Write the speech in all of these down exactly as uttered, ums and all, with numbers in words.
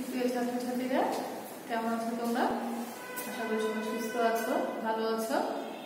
সুপ্রিয় ছাত্রছাত্রীরা, কেমন আছো তোমরা? আশা করি তোমরা সুস্থ আছো, ভালো আছো।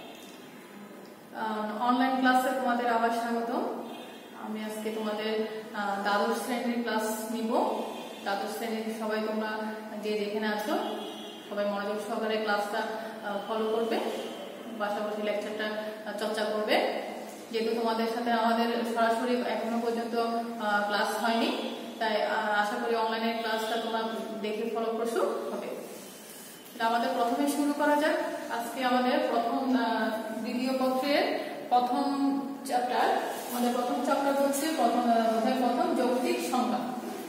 অনলাইন ক্লাসে তোমাদের আবার স্বাগত। আমি আজকে তোমাদের দ্বাদশ শ্রেণীর ক্লাস নিব। দ্বাদশ শ্রেণীর সবাই তোমরা যে যেখানে আছো সবাই মনোযোগ সহকারে ক্লাসটা ফলো করবে, পাশাপাশি লেকচারটা চর্চা করবে। যেহেতু তোমাদের সাথে আমাদের সরাসরি এখনো পর্যন্ত ক্লাস হয়নি, তাই আশা করি অনলাইনের ক্লাসটা তোমরা দেখে ফলপ্রসূ হবে। আমাদের প্রথমে শুরু করা যাক। আজকে আমাদের প্রথম দ্বিতীয় পত্রের প্রথম চ্যাপ্টার, আমাদের প্রথম চ্যাপ্টার হচ্ছে প্রথম প্রথম যৌক্তিক সংজ্ঞা।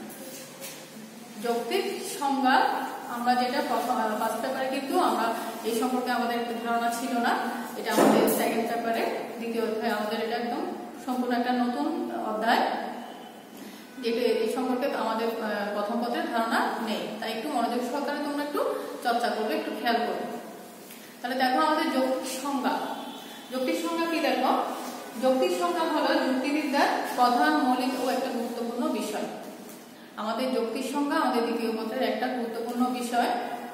যৌক্তিক সংজ্ঞা আমরা যেটা প্রথম ফার্স্ট পেপারে কিন্তু আমরা এই সম্পর্কে আমাদের ধারণা ছিল না, এটা আমাদের সেকেন্ড পেপারে দ্বিতীয় অধ্যায় আমাদের এটা একদম সম্পূর্ণ একটা নতুন অধ্যায়, যেটা এই সম্পর্কে আমাদের প্রথম পত্রের ধারণা নেই। তাই একটু মনোযোগ সহকারে তোমরা একটু চর্চা করবে, একটু খেয়াল করবে। তাহলে দেখো আমাদের যৌক্তিক সংজ্ঞা। যৌক্তিক সংজ্ঞা কি দেখো? যৌক্তিক সংজ্ঞা হলো যুক্তিবিদ্যার প্রধান, মৌলিক ও একটা গুরুত্বপূর্ণ বিষয়। আমাদের যৌক্তিক সংজ্ঞা আমাদের দ্বিতীয় পত্রের একটা গুরুত্বপূর্ণ বিষয়।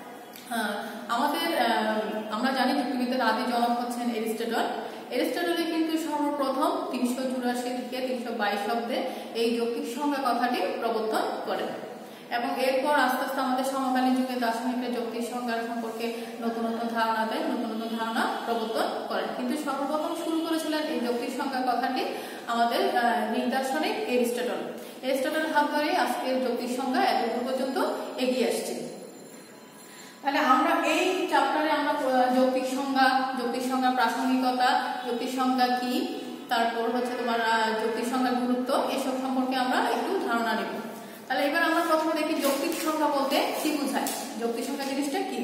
আমাদের আমরা জানি যুক্তিবিদ্যার আদি জনক হচ্ছেন এরিস্টটল। এরিস্টটলে কিন্তু সর্বপ্রথম তিনশো চুরাশি থেকে তিনশো বাইশ অব্দে এই যৌক্তিক সংজ্ঞা কথাটি প্রবর্তন করেন, এবং এরপর আস্তে আস্তে আমাদের সমকালীন যুগে দার্শনিকরা যৌক্তিক সংজ্ঞা সম্পর্কে নতুন নতুন ধারণা দেয়, নতুন নতুন ধারণা প্রবর্তন করেন। কিন্তু সর্বপ্রথম শুরু করেছিলেন এই যৌক্তিক সংজ্ঞা কথাটি আমাদের গ্রিক দার্শনিক এরিস্টটল। এরিস্টটলের হাত ধরে আজকের যৌক্তিক সংজ্ঞা এতদূর পর্যন্ত এগিয়ে আসছে। তাহলে আমরা এই চ্যাপ্টারে আমরা যৌক্তিক সংজ্ঞা, যৌক্তিক সংজ্ঞার প্রাসঙ্গিকতা, যৌক্তিক সংজ্ঞা কি, তারপর হচ্ছে তোমার যৌক্তিক সংজ্ঞার গুরুত্ব, এসব সম্পর্কে আমরা একটু ধারণা নেব। তাহলে এবার আমরা প্রথমে দেখি যৌক্তিক সংজ্ঞা বলতে কি বোঝায়, যৌক্তিক সংজ্ঞা জিনিসটা কি।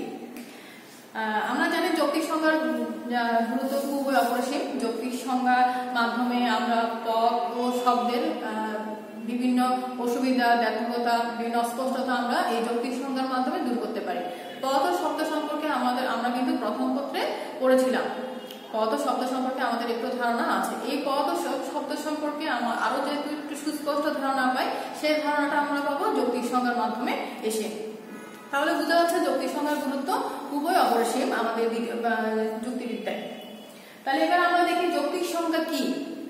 আমরা জানি যৌক্তিক সংজ্ঞার গুরুত্ব খুবই অপরিসীম। যৌক্তিক সংজ্ঞার মাধ্যমে আমরা পদ ও শব্দের বিভিন্ন অসুবিধা, ব্যাপকতা, বিভিন্ন অস্পষ্টতা আমরা এই যৌক্তিক সংজ্ঞার মাধ্যমে দূর করতে পারি। পদ ও শব্দ সম্পর্কে আমাদের আমরা কিন্তু প্রথম পত্রে পড়েছিলাম। পদ ও শব্দ সম্পর্কে আমাদের একটু ধারণা আছে। এই পদ ও শব্দ সম্পর্কে আমরা আরো যেহেতু একটু সুস্পষ্ট ধারণা পাই, সেই ধারণাটা আমরা পাবো যৌক্তিক সংজ্ঞার মাধ্যমে এসে। তাহলে বোঝা যাচ্ছে যৌক্তিক সংজ্ঞার গুরুত্ব খুবই অপরিসীম আমাদের যুক্তিবিদ্যায়। তাহলে এবার আমরা দেখি যৌক্তিক সংজ্ঞা কি।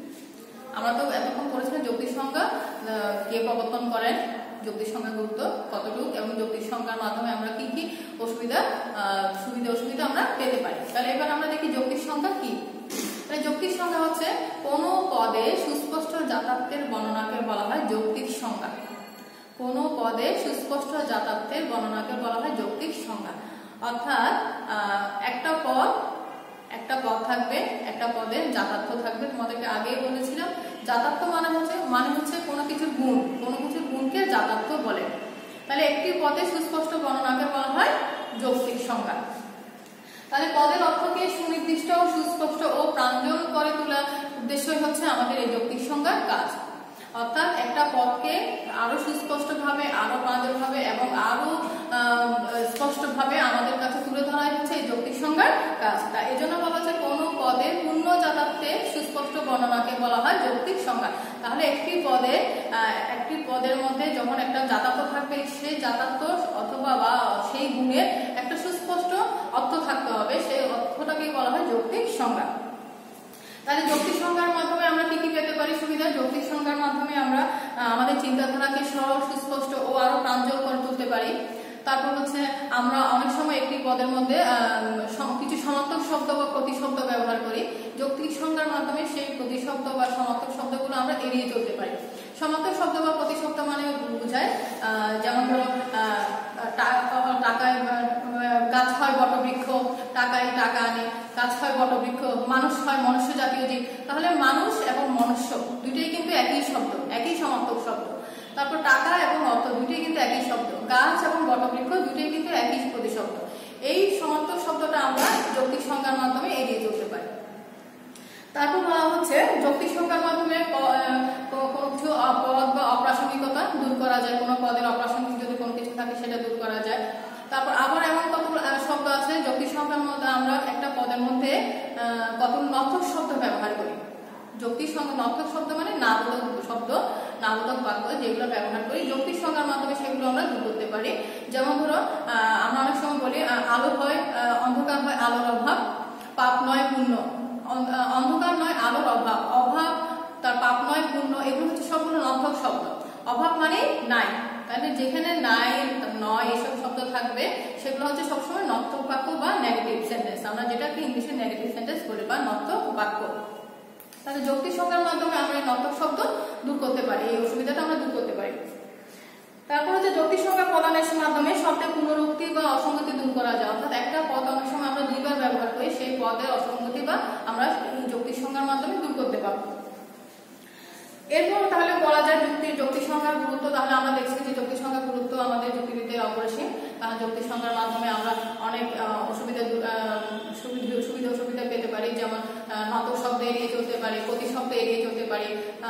আমরা তো এতক্ষণ পড়েছিলাম যৌক্তিক সংজ্ঞা কে প্রবর্তন করেন, যৌক্তিক সংজ্ঞার গুরুত্ব কতটুকু, এবং যৌক্তিক সংজ্ঞার মাধ্যমে আমরা কি কি অসুবিধা সুবিধা অসুবিধা আমরা পেতে পারি। তাহলে এবার আমরা দেখি যৌক্তিক সংজ্ঞা কি। যৌক্তিক সংজ্ঞা হচ্ছে কোন পদে সুস্পষ্ট যাতায়াতের বর্ণনাকে বলা হয় যৌক্তিক সংজ্ঞা। কোন পদে সুস্পষ্ট যাতায়াতের বর্ণনাকে বলা হয় যৌক্তিক সংজ্ঞা। অর্থাৎ একটা পদ একটা পদ থাকবে, একটা পদের যাতায়াত থাকবে। তোমাদেরকে আগেই বলেছিলাম যাতায়াত মানে হচ্ছে মানে হচ্ছে কোনো কিছুর গুণ, কোনো কিছুর গুণকে যাতায়াত বলে। তাহলে একটি পদে সুস্পষ্ট বর্ণনাকে বলা হয় যৌক্তিক সংজ্ঞা। তাহলে পদের অর্থকে সুনির্দিষ্ট ও সুস্পষ্ট ও প্রাঞ্জল করে তোলার উদ্দেশ্যই হচ্ছে আমাদের এই যৌক্তিক সংজ্ঞার কাজ। অর্থাৎ একটা পদকে আরো সুস্পষ্ট ভাবে, আরো প্রাঞ্জল ভাবে এবং আরো স্পষ্ট ভাবে আমাদের কাছে তুলে ধরাই হচ্ছে এই যৌক্তিক সংজ্ঞার কাজ। তা এই জন্য বলা হচ্ছে কোন পদের পূর্ণ যাতায়াতে সুস্পষ্ট বর্ণনাকে বলা হয় যৌক্তিক সংজ্ঞা। তাহলে একটি পদে একটি পদের মধ্যে যখন একটা যাতায়াত থাকবে, সেই যাতায়াত অথবা বা সেই গুণের একটা সুস্পষ্ট অর্থ থাকতে হবে, সেই অর্থটাকে বলা হয় যৌক্তিক সংজ্ঞা। তাহলে যৌক্তিক সংজ্ঞার মাধ্যমে আমরা কি কি পেতে পারি সুবিধা? যৌক্তিক সংজ্ঞার মাধ্যমে আমরা আমাদের চিন্তাধারাকে সরল, সুস্পষ্ট ও আরো প্রাঞ্জল করে তুলতে পারি। তারপর হচ্ছে আমরা অনেক সময় একটি পদের মধ্যে কিছু সমার্থক শব্দ বা প্রতিশব্দ ব্যবহার করি। যৌক্তিক সংজ্ঞার মাধ্যমে সেই প্রতিশব্দ বা সমার্থক শব্দগুলো আমরা এড়িয়ে চলতে পারি। সমার্থক শব্দ বা প্রতিশব্দ মানে বোঝায় যেমন ধরো টাকায় গাছ হয় বটবৃক্ষ, টাকায় টাকা আনে, গাছ হয় বটবৃক্ষ, মানুষ হয় মনুষ্য জাতীয় জীব। তাহলে মানুষ এবং মনুষ্য দুইটাই কিন্তু একই শব্দ, একই সমার্থক শব্দ। তারপর টাকা এবং অর্থ দুইটাই কিন্তু একই শব্দ। গাছ এবং বটবৃক্ষ দুইটাই কিন্তু একই প্রতিশব্দ। এই সমার্থক শব্দটা আমরা যৌক্তিক সংজ্ঞার মাধ্যমে এড়িয়ে চলতে পারি। তারপর বলা হচ্ছে যৌক্তিক সংজ্ঞার মাধ্যমে কিছু পদ বা অপ্রাসঙ্গিকতা দূর করা যায়। কোনো পদের অপ্রাসঙ্গিক যদি কোনো কিছু থাকে সেটা দূর করা যায়। তারপর আবার এমন কত শব্দ আছে যৌক্তিক সংজ্ঞার মধ্যে আমরা একটা পদের মধ্যে কত নর্থক শব্দ ব্যবহার করি। যৌক্তিক সংজ্ঞা নর্থক শব্দ মানে নাবোধক শব্দ, নাবোধক বাক্য যেগুলো ব্যবহার করি, যৌক্তিক সংজ্ঞার মাধ্যমে সেগুলো আমরা দূর করতে পারি। যেমন ধরো আমরা অনেক সময় বলি আলো হয় অন্ধকার হয় আলোর অভাব, পাপ নয় পুণ্য, অন্ধকার নয় আলোর অভাব, অভাব তার পাপ নয় পুণ্য, এগুলো হচ্ছে সবগুলো নর্থক শব্দ। অভাব মানে নাই, তাহলে যেখানে নাই নয় এসব শব্দ থাকবে সেগুলো হচ্ছে সবসময় নর্থক বাক্য বা নেগেটিভ সেন্টেন্স, আমরা যেটাকে ইংলিশে নেগেটিভ সেন্টেন্স বলি বা নর্থক বাক্য। তাহলে যৌক্তিক সংজ্ঞার মাধ্যমে আমরা এই নর্থক শব্দ দূর করতে পারি, এই অসুবিধাটা আমরা দূর করতে পারি। তারপর হচ্ছে যৌক্তিক সংজ্ঞা প্রদানের মাধ্যমে শব্দের পুনরুক্তি বা অসঙ্গতি দূর করা যায়, অর্থাৎ একটা পদ অনেক সময় আমরা দুইবার ব্যবহার করি, সেই পদের অসঙ্গতি বা আমরা যৌক্তিক সংজ্ঞার মাধ্যমে দূর করতে পারবো। এরপর তাহলে বলা যায় যুক্তির যৌক্তিক সংজ্ঞার গুরুত্ব। তাহলে আমরা দেখছি যে যৌক্তিক সংজ্ঞার গুরুত্ব আমাদের যুক্তিবিদ্যায় অপরিসীম, কারণ যৌক্তিক সংজ্ঞার মাধ্যমে আমরা অনেক অসুবিধা সুবিধা অসুবিধা পেতে পারি, যেমন নর্থক শব্দ এড়িয়ে চলতে পারি, প্রতিশব্দ এড়িয়ে চলতে পারি,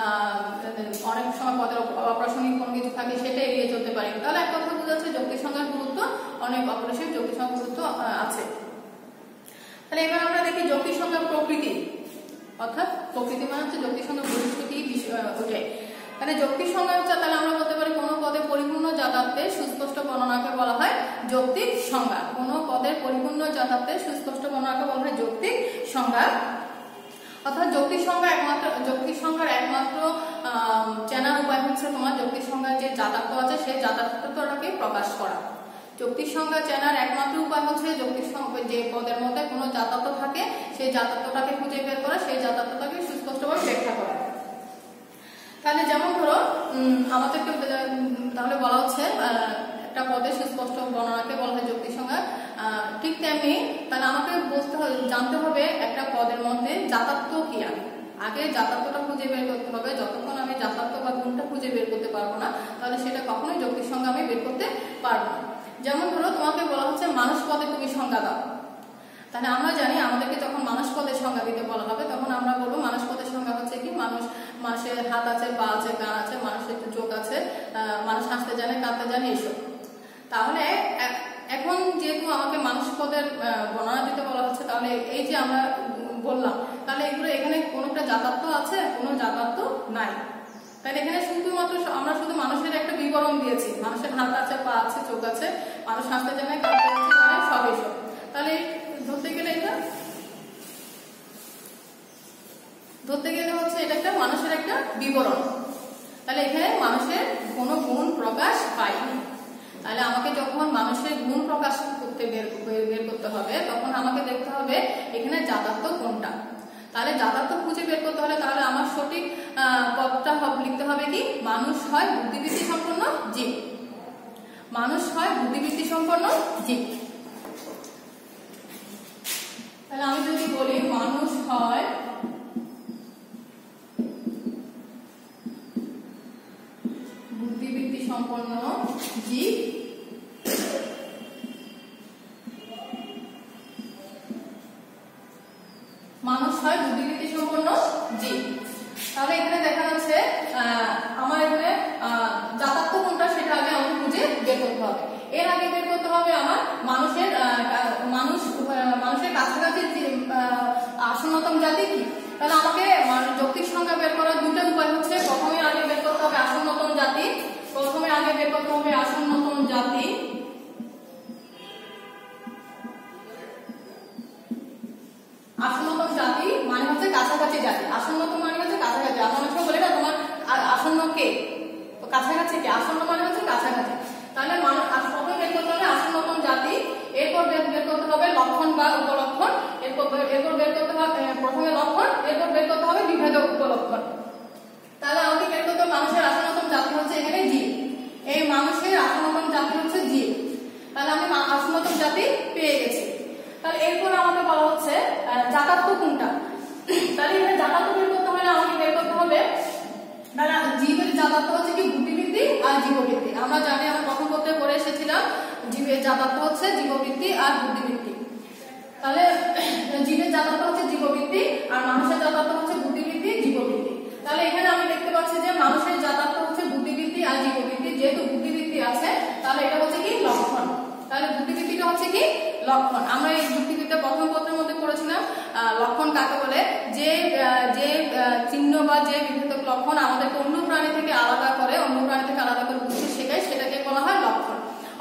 অনেক সময় পদের অপ্রাসঙ্গিক কোনো কিছু থাকে সেটা এড়িয়ে চলতে পারি। তাহলে এক কথা বোঝা যাচ্ছে যৌক্তিক সংজ্ঞার গুরুত্ব অনেক অপরিসীম, যৌক্তিক সংজ্ঞার গুরুত্ব আছে। তাহলে এবার আমরা দেখি যৌক্তিক সংজ্ঞার প্রকৃতি, অর্থাৎ প্রকৃতি মানে হচ্ছে যৌক্তিক সংজ্ঞার বৈশিষ্ট্যটি ওঠে। তাহলে যৌক্তিক সংজ্ঞা হচ্ছে, তাহলে আমরা বলতে পারি কোনো পদে পরিপূর্ণ যাতায়াতের সুস্পষ্ট বর্ণনাকে বলা হয় যৌক্তিক সংজ্ঞা। কোনো পদের পরিপূর্ণ যাতায়াতের সুস্পষ্ট বর্ণনাকে বলা হয় যৌক্তিক সংজ্ঞা। অর্থাৎ যৌক্তিক সংজ্ঞা একমাত্র যৌক্তিক সংজ্ঞার একমাত্র চেনার উপায় হচ্ছে তোমার যৌক্তিক সংজ্ঞার যে যাতায়াত আছে সেই যাতায়াতটাকে প্রকাশ করা। যৌক্তিক সংজ্ঞা চেনার একমাত্র উপায় হচ্ছে যৌক্তিক সংজ্ঞা যে পদের মধ্যে কোনো যাতায়াত থাকে সেই যাতায়াতটাকে খুঁজে বের করা, সেই যাতায়াতটাকে সুস্পষ্টভাবে ব্যাখ্যা করা। তাহলে যেমন ধরো আমাদেরকে তাহলে বলা হচ্ছে একটা পদের সুস্পষ্ট বর্ণনাকে বলা হয় যৌক্তিক সংজ্ঞা, ঠিক তেমনি তাহলে আমাকে বুঝতে হবে জানতে হবে একটা পদের মধ্যে যাতায়াত কি, আগে আগে যাতায়াতটা খুঁজে বের করতে হবে। যতক্ষণ আমি যাতায়াত বা গুণটা খুঁজে বের করতে পারবো না তাহলে সেটা কখনোই যৌক্তিক সংজ্ঞা আমি বের করতে পারবো না। যেমন ধরো তোমাকে বলা হচ্ছে মানুষ পদে তুমি সংজ্ঞা দাও, তাহলে আমরা জানি আমাদেরকে যখন মানুষ পদের সংজ্ঞা দিতে বলা হবে তখন আমরা বলবো মানুষ পদের সংজ্ঞা হচ্ছে কি, মানুষ মানুষের হাত আছে, পা আছে, কান আছে, মানুষের চোখ আছে, মানুষ হাসতে জানে, কাঁদতে জানে, এইসব। তাহলে এখন যেহেতু আমাকে মানুষ পদের বর্ণনা দিতে বলা হচ্ছে, তাহলে এই যে আমরা বললাম তাহলে এগুলো এখানে কোনোটা যাতায়াত আছে, কোনো যাতায়াত নাই। তাহলে এখানে শুধুমাত্র আমরা শুধু মানুষের একটা বিবরণ দিয়েছি, মানুষের হাত আছে, পা আছে, চোখ আছে, মানুষ হাসতে জানে, কাঁদতে জানে, সব এসব। তাহলে ধরতে গেলে এটা ধরতে গেলে হচ্ছে এটা একটা মানুষের একটা বিবরণ। তাহলে এখানে মানুষের কোনো গুণ প্রকাশ পায়নি। তাহলে আমাকে যখন মানুষের গুণ প্রকাশ করতে বের বের করতে হবে তখন আমাকে দেখতে হবে এখানে যাতায়াত কোনটা। তাহলে যাতায়াত খুঁজে বের করতে হলে তাহলে আমার সঠিক পদটা লিখতে হবে কি, মানুষ হয় বুদ্ধিবৃত্তি সম্পন্ন জীব, মানুষ হয় বুদ্ধিবৃত্তি সম্পন্ন জীব। তাহলে আমি যদি বলি মানুষ হয় বুদ্ধিবৃত্তি সম্পন্ন জীব, মানুষ হয় বুদ্ধিবৃত্তি সম্পন্ন জীব। তাহলে এখানে দেখা যাচ্ছে আমার এখানে যাতায়াত কোনটা সেটা আগে আমাকে খুঁজে বের করতে হবে। এর আগে বের করতে হবে আমার মানুষের মানুষ মানুষের কাছাকাছি আসন্নতম জাতি কি। তাহলে আমাকে যৌক্তিক সংজ্ঞা বের করার দুটো উপায় হচ্ছে, প্রথমে আগে বের করতে হবে আসন্নতম জাতি, প্রথমে আগে বের করতে হবে আসন্নতম জাতি, আসন্নতম জাতি মানে হচ্ছে কাছাকাছি জাতি, আসন্নতম মানে হচ্ছে কাছাকাছি। আমরা অনেক সময় বলি না তোমার আসন্ন কে, কাছাকাছি কে, আসন্ন মানে হচ্ছে কাছাকাছি। তাহলে মানুষ প্রথমে বের করতে হবে আসন্নতম জাতি, এরপর বের করতে হবে লক্ষণ বা উপলক্ষণ, এরপর এরপর বের করতে হবে প্রথমে লক্ষণ, এরপর বের করতে হবে বিভেদক উপলক্ষণ। তাহলে আমাকে বের করতে হবে মানুষের আসন্নতম জাতি হচ্ছে এখানে জীব, এই মানুষের আসন্নতম জাতি হচ্ছে জীব। তাহলে আমি আসন্নতম জাতি পেয়ে গেছি। তাহলে এরপর আমাকে বলা হচ্ছে যাতায়াত কোনটা। তাহলে এখানে যাতায়াত বের করতে হলে আমাকে বের করতে হবে তাহলে জীবের যাতায়াত হচ্ছে কি বুদ্ধিবৃত্তি আর জীববৃত্তি। আমরা জানি আমরা প্রথম পত্রে পড়ে এসেছিলাম জীবের যাতায়াত হচ্ছে জীববৃত্তি আর বুদ্ধিবৃত্তি। তাহলে জীবের যাতায়াত হচ্ছে জীববৃত্তি আর মানুষের যাতায়াত হচ্ছে বুদ্ধিবৃত্তি, জীববৃত্তি। তাহলে এখানে আমি দেখতে পাচ্ছি যে মানুষের যাতায়াত হচ্ছে বুদ্ধিবৃত্তি আর জীববৃত্তি, যেহেতু বুদ্ধিবৃত্তি আছে তাহলে এটা হচ্ছে কি লক্ষণ। তাহলে বুদ্ধিবৃত্তিটা হচ্ছে কি লক্ষণ। আমরা এই যুক্তিবিদ্যা প্রথম পত্রের মধ্যে পড়েছিলাম লক্ষণ কাকে বলে, যে যে চিহ্ন বা যে বিভেদক লক্ষণ আমাদেরকে অন্য প্রাণী থেকে আলাদা করে, অন্য প্রাণী থেকে আলাদা করে বুঝতে শেখায় সেটাকে বলা হয় লক্ষণ।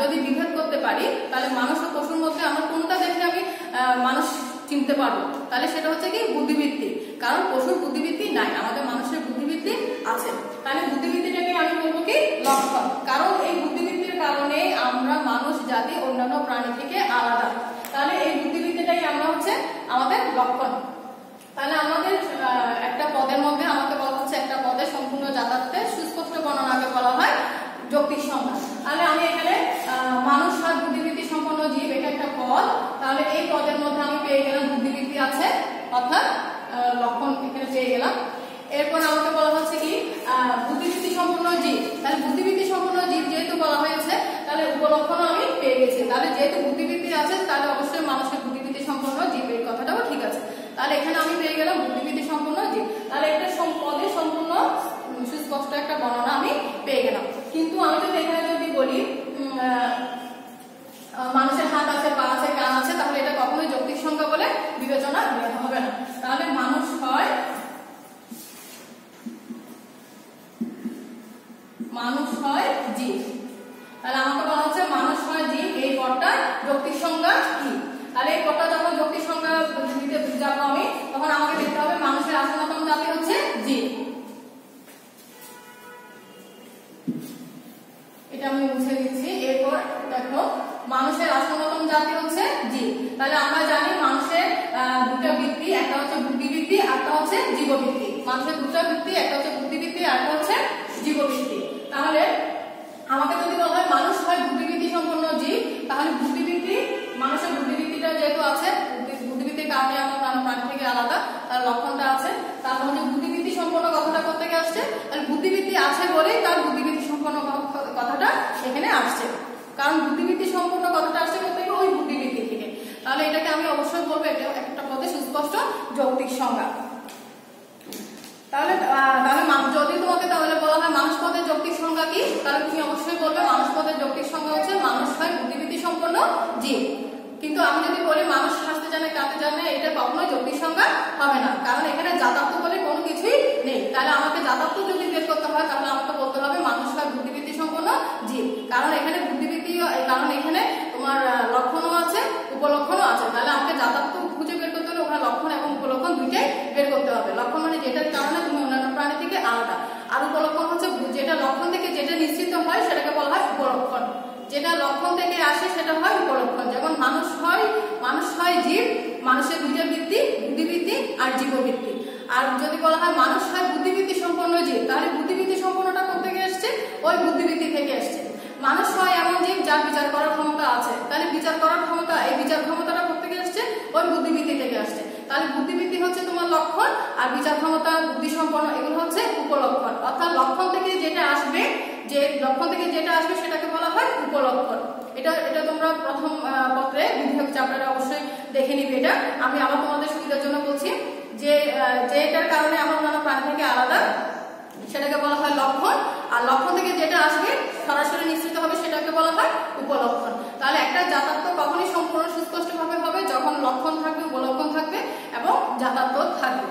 যদি বিভেদ করতে পারি তাহলে মানুষ ও পশুর মধ্যে আমরা কোনটা দেখে আমি মানুষ চিনতে পারবো, তাহলে সেটা হচ্ছে কি বুদ্ধিবৃত্তি। কারণ পশুর বুদ্ধিবৃত্তি নাই, আমাদের মানুষের বুদ্ধিবৃত্তি আছে। তাহলে বুদ্ধিবৃত্তিটাকে আমি বলবো কি লক্ষণ। কারণ এই বুদ্ধিবৃত্তির কারণে আমরা মানুষ জাতি অন্যান্য প্রাণী থেকে আলাদা। তাহলে এই বুদ্ধিবৃত্তিটাই আমরা হচ্ছে আমাদের লক্ষণ। তাহলে আমাদের একটা পদের মধ্যে আমাকে বলা হচ্ছে একটা পদের সম্পূর্ণ যাতায়াতের সুস্পষ্ট বর্ণনাকে বলা হয় যৌক্তিক সংজ্ঞা। তাহলে আমি এখানে মানুষ হয় বুদ্ধিবৃত্তি সম্পন্ন জীব, এটা একটা পদ। তাহলে এই পদের মধ্যে আমি পেয়ে গেলাম বুদ্ধিবৃত্তি আছে, অর্থাৎ লক্ষণ এখানে পেয়ে গেলাম। এরপর আমাকে বলা হচ্ছে কি বুদ্ধিবৃত্তি সম্পন্ন জীব। তাহলে বুদ্ধিবৃত্তি সম্পন্ন জীব যেহেতু বলা হয়েছে তাহলে উপলক্ষণ আমি পেয়ে গেছি। তাহলে যেহেতু বুদ্ধিবৃত্তি আছে তাহলে অবশ্যই মানুষের বুদ্ধিবৃত্তি সম্পন্ন জীব, এই কথাটাও ঠিক আছে। তাহলে এখানে আমি পেয়ে গেলাম বুদ্ধিবৃত্তি সম্পন্ন জীব। তাহলে একটা পদে সম্পূর্ণ সুস্পষ্ট একটা বর্ণনা আমি পেয়ে গেলাম। কিন্তু আমি যদি এখানে যদি বলি মানুষের হাত আছে, পা আছে, কান আছে, তাহলে এটা কখনোই যৌক্তিক সংজ্ঞা বলে বিবেচনা হবে না। তাহলে মানুষ হয় মানুষ হয় জীব। তাহলে আমাকে বলা হচ্ছে মানুষ হয় জীব, এই পদটা যৌক্তিক সংজ্ঞা কি? তাহলে এই পদটা যখন যৌক্তিক সংজ্ঞা দিতে যাবো আমি, তখন আমাকে দেখতে হবে মানুষের আসলতম জাতি হচ্ছে জীব। এটা আমি মুছে দিচ্ছি। এরপর দেখো মানুষের আসলতম জাতি হচ্ছে জীব। তাহলে আমরা জানি মানুষের দুটো বৃত্তি, একটা হচ্ছে বুদ্ধিবৃত্তি, একটা হচ্ছে জীববৃত্তি। মানুষের দুটো বৃত্তি, একটা হচ্ছে বুদ্ধিবৃত্তি, একটা হচ্ছে জীববৃত্তি। তাহলে আমাকে যদি বলা হয় মানুষ হয় বুদ্ধিবৃত্তি সম্পন্ন জীব, তাহলে বুদ্ধিবৃত্তি মানুষের বুদ্ধিবৃত্তিটা যেহেতু আছে, বুদ্ধিবৃত্তির কারণে আমরা নানা প্রাণী থেকে আলাদা, তার লক্ষণটা আছে। তারপর হচ্ছে বুদ্ধিবৃত্তি সম্পন্ন কথাটা কোথা থেকে আসছে? তাহলে বুদ্ধিবৃত্তি আছে বলেই তার বুদ্ধিবৃত্তি সম্পন্ন কথাটা এখানে আসছে। কারণ বুদ্ধিবৃত্তি সম্পন্ন কথাটা আসছে কোথেকে? ওই বুদ্ধিবৃত্তি থেকে। তাহলে এটাকে আমি অবশ্যই বলবো এটা একটা পদে সুস্পষ্ট যৌক্তিক সংজ্ঞা। তাহলে তাহলে যদি তোমাকে তাহলে বলা হয় মানুষ পদের যৌক্তিক সংজ্ঞা কি, তাহলে তুমি অবশ্যই বলবে মানুষ পদের যৌক্তিক সংজ্ঞা হচ্ছে মানুষ হয় বুদ্ধিবৃত্তি সম্পন্ন জীব। কিন্তু আমি যদি বলি মানুষ হাসতে জানে, কাঁদতে জানে, এটা কখনোই যৌক্তিক সংজ্ঞা হবে না। কারণ এখানে যাতায়াত বলে কোনো কিছুই নেই। তাহলে আমাকে যাতায়াত যদি বের করতে হয় তাহলে আমাকে বলতে হবে মানুষ হয় বুদ্ধিবৃত্তি সম্পন্ন জীব। কারণ এখানে বুদ্ধিবৃত্তি, কারণ এখানে তোমার লক্ষণও আছে, উপলক্ষণও আছে। তাহলে আমাকে যাতায়াত খুঁজে বের করতে হলে ওখানে লক্ষণ এবং উপলক্ষণ দুইটাই বের করতে হবে। লক্ষণ মানে যেটার কারণে তুমি অন্যান্য প্রাণী থেকে আলাদা, আর উপলক্ষণ হচ্ছে যেটা লক্ষণ থেকে যেটা নিশ্চিত হয় সেটাকে বলা হয় উপলক্ষণ। যেটা লক্ষণ থেকে আসে সেটা হয় উপলক্ষণ। যেমন মানুষ হয় মানুষ হয় জীব, মানুষের দুইটা বৃত্তি, বুদ্ধিবৃত্তি আর জীববৃত্তি। আর যদি বলা হয় মানুষ হয় বুদ্ধিবৃত্তি সম্পন্ন জীব, তাহলে বুদ্ধিবৃত্তি সম্পন্নটা কোথা থেকে আসছে? ওই বুদ্ধিবৃত্তি থেকে আসছে। মানুষ হয় এমন জীব যার বিচার করার ক্ষমতা আছে, তাহলে বিচার করার ক্ষমতা, এই বিচার ক্ষমতাটা কোথা থেকে আসছে? ওই বুদ্ধিবৃত্তি থেকে আসছে। তাহলে বুদ্ধিবৃত্তি হচ্ছে তোমার লক্ষণ, আর বিচার ক্ষমতা, বুদ্ধি সম্পন্ন, এগুলো হচ্ছে উপলক্ষণ। অর্থাৎ লক্ষণ থেকে যেটা আসবে, যে লক্ষণ থেকে যেটা আসবে সেটাকে বলা হয় উপলক্ষণ। এটা এটা তোমরা প্রথম পত্রে বিধায়ক চ্যাপ্টারে অবশ্যই দেখে নিবে। এটা আমি আবার তোমাদের সুবিধার জন্য বলছি যে যেটার কারণে আমরা অন্যান্য প্রাণী থেকে আলাদা সেটাকে বলা হয় লক্ষণ, আর লক্ষণ থেকে যেটা আসবে সরাসরি নিশ্চিত হবে সেটাকে বলা হয় উপলক্ষণ। তাহলে একটা যাতায়াত কখনই সম্পূর্ণ সুস্পষ্টভাবে হবে যখন লক্ষণ থাকবে, উপলক্ষণ থাকবে এবং যাতায়াত থাকবে।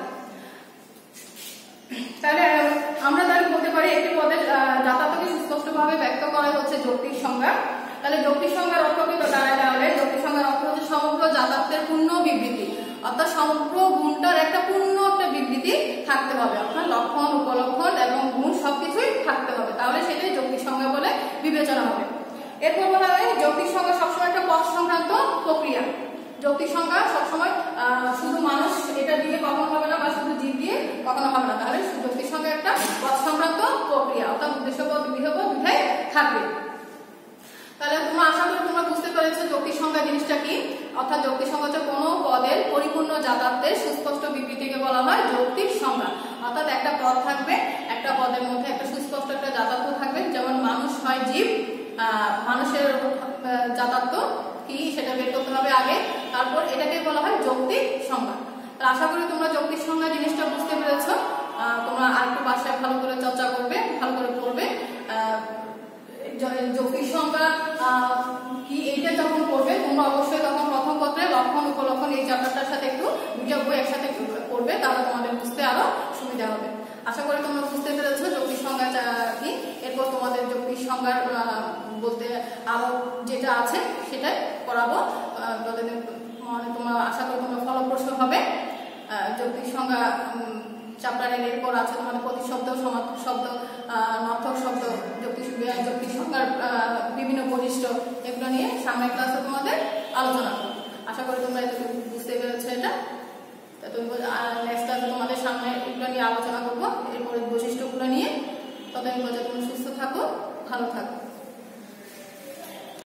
তাহলে আমরা তাহলে বলতে পারি একটি পদের যাতায়াতকে সুস্পষ্টভাবে ব্যক্ত করা হচ্ছে যৌক্তিক সংজ্ঞা। তাহলে যৌক্তিক সংজ্ঞার অর্থ কি দাঁড়ায়? তাহলে যৌক্তিক সংজ্ঞার অর্থ হচ্ছে সমগ্র যাতায়াতের পূর্ণ বিবৃতি, অর্থাৎ সমগ্র গুণটার একটা পূর্ণ একটা বিবৃতি থাকতে হবে, অর্থাৎ লক্ষণ, উপলক্ষণ এবং গুণ সবকিছুই থাকতে হবে। তাহলে সেটাই যৌক্তিক সংজ্ঞা বলে বিবেচনা হবে। এরপর বলা হয় যৌক্তিক সংজ্ঞা সবসময় একটা পদ সংক্রান্ত প্রক্রিয়া। যৌক্তিক সংজ্ঞা সবসময় শুধু মানুষ এটা দিয়ে কখনো হবে না, বা শুধু জীব দিয়ে কখনো হবে না। তাহলে যৌক্তিক সংজ্ঞা একটা পদ সংক্রান্ত প্রক্রিয়া, অর্থাৎ উদ্দেশ্য পদ, বিধেয় পদ দুটাই থাকবে। তাহলে তোমরা আশা করি তোমরা বুঝতে পেরেছো যৌক্তিক সংজ্ঞা জিনিসটা কি। অর্থাৎ যৌক্তিক সংজ্ঞা হচ্ছে কোনো পদের পরিপূর্ণ যাতায়াতের সুস্পষ্ট বিবৃতিকে বলা হয় যৌক্তিক সংজ্ঞা। অর্থাৎ একটা পদ থাকবে, একটা পদের মধ্যে একটা সুস্পষ্ট একটা যাতায়াত থাকবে। যেমন মানুষ হয় জীব, মানুষের যাতায়াত কি সেটা বের করতে হবে আগে, তারপর এটাকে বলা হয় যৌক্তিক সংজ্ঞা। আশা করি তোমরা যৌক্তিক সংজ্ঞা জিনিসটা বুঝতে পেরেছো। তোমরা আরেকটু বাসায় ভালো করে চর্চা করবে, ভালো করে পড়বে। যৌক্তিক সংজ্ঞা কি এইটা যখন পড়বে তোমরা অবশ্যই তখন প্রথম পত্রে লক্ষণ, উপলক্ষণ এই চ্যাপ্টারটার সাথে একটু দুইটা বই একসাথে পড়বে, তাহলে তোমাদের বুঝতে আরো সুবিধা হবে। আশা করি তোমরা বুঝতে পেরেছো যৌক্তিক সংজ্ঞা কি। এরপর তোমাদের যৌক্তিক সংজ্ঞার বলতে আরো যে সেটাই করাবো। যতদিন মানে তোমরা আশা করি তোমরা ফলপ্রসূ হবে। যৌক্তিক সংজ্ঞা চ্যাপ্টারের এরপর আছে তোমাদের প্রতিশব্দ, সমার্থক শব্দ, নর্থক শব্দ, যৌক্তিক যৌক্তিক সংজ্ঞার বিভিন্ন বৈশিষ্ট্য, এগুলো নিয়ে সামনের ক্লাসে তোমাদের আলোচনা করবো। আশা করি তোমরা এটা বুঝতে পেরেছো। এটা তুমি নেক্সট ক্লাসে তোমাদের সামনে এগুলো নিয়ে আলোচনা করবো, এরপরে বৈশিষ্ট্যগুলো নিয়ে। ততদিন পর্যন্ত তুমি সুস্থ থাকো, ভালো থাকো।